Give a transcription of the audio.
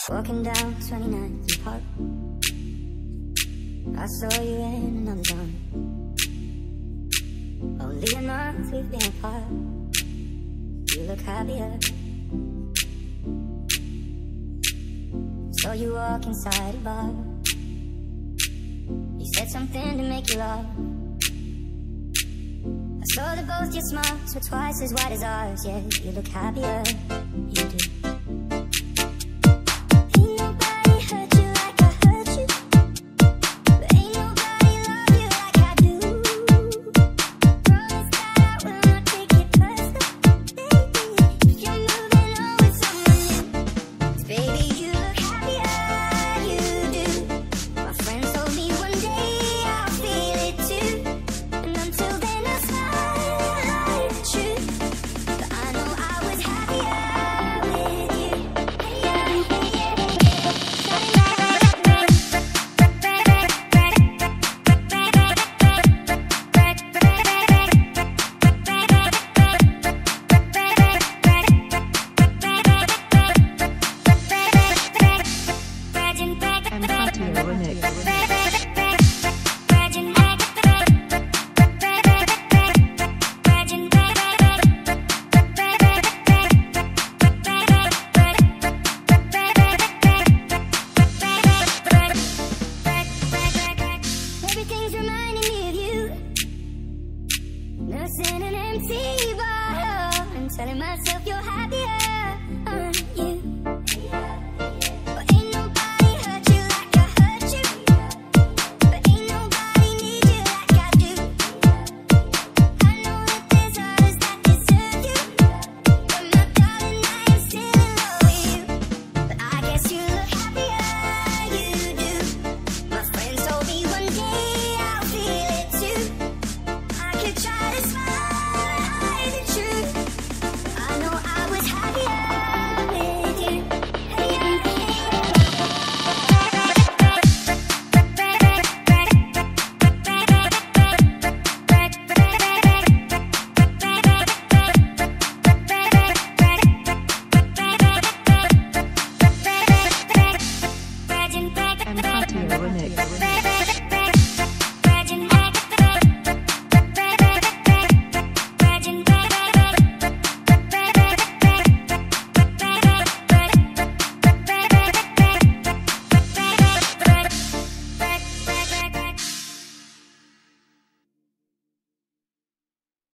Walking down 29th Park, I saw you in another zone. Only a month we've been apart, you look happier. Saw you walk inside a bar, you said something to make you laugh. I saw that both your smiles were twice as wide as ours, yeah, you look happier.